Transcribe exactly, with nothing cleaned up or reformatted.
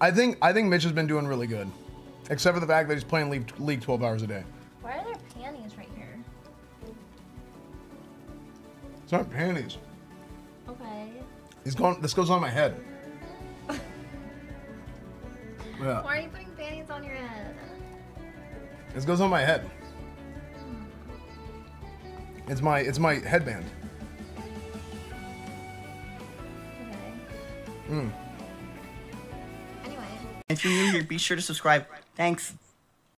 I think I think Mitch has been doing really good, except for the fact that he's playing League, League twelve hours a day. Why are there panties right here? It's not panties. Okay. He's going. This goes on my head. Yeah. Why are you putting panties on your head? This goes on my head. It's my it's my headband. Okay. Mm. Anyway. If you're new here, be sure to subscribe. Thanks.